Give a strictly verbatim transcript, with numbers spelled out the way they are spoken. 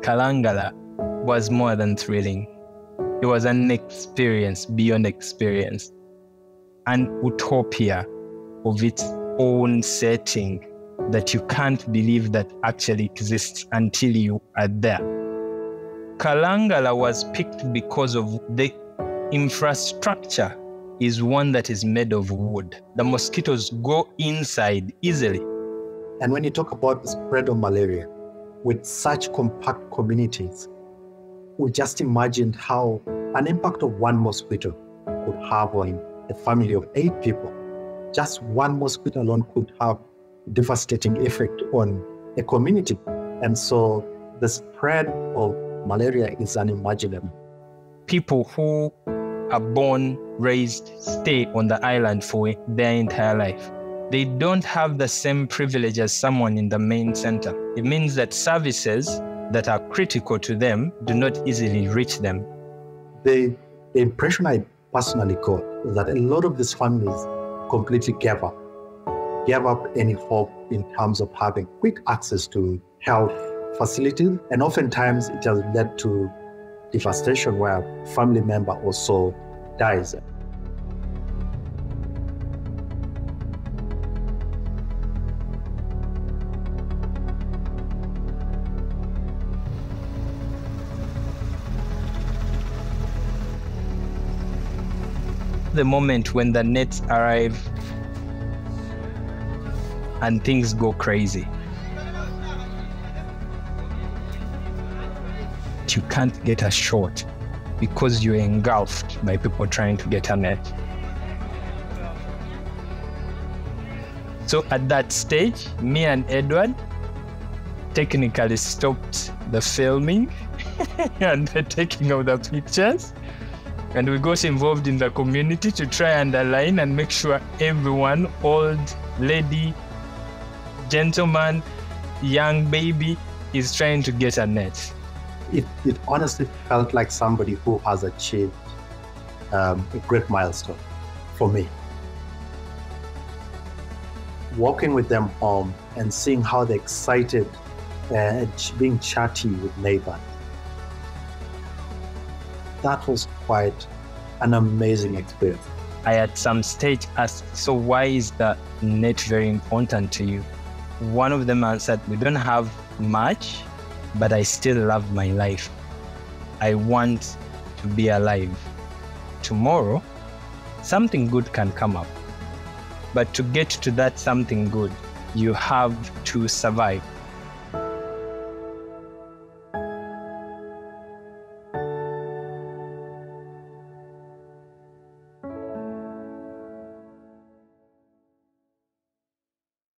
Kalangala was more than thrilling. It was an experience beyond experience, an utopia of its own setting that you can't believe that actually exists until you are there. Kalangala was picked because of the infrastructure is one that is made of wood. The mosquitoes go inside easily. And when you talk about the spread of malaria with such compact communities, we just imagined how an impact of one mosquito could have on a family of eight people. Just one mosquito alone could have a devastating effect on a community. And so the spread of malaria is unimaginable. People who are born, raised, stay on the island for their entire life. They don't have the same privilege as someone in the main center. It means that services that are critical to them do not easily reach them. The, the impression I personally got is that a lot of these families completely gave up, gave up any hope in terms of having quick access to health facilities. And oftentimes it has led to devastation where a family member also dies. The moment when the nets arrive and things go crazy. You can't get a shot because you're engulfed by people trying to get a net. So at that stage, me and Edward technically stopped the filming and the taking of the pictures. And we got involved in the community to try and align and make sure everyone, old, lady, gentleman, young baby, is trying to get a net. It, it honestly felt like somebody who has achieved um, a great milestone for me. Walking with them home and seeing how they're excited and being chatty with neighbors. That was quite an amazing experience. I at some stage asked, so why is the net very important to you? One of them answered, we don't have much, but I still love my life. I want to be alive. Tomorrow, something good can come up. But to get to that something good, you have to survive.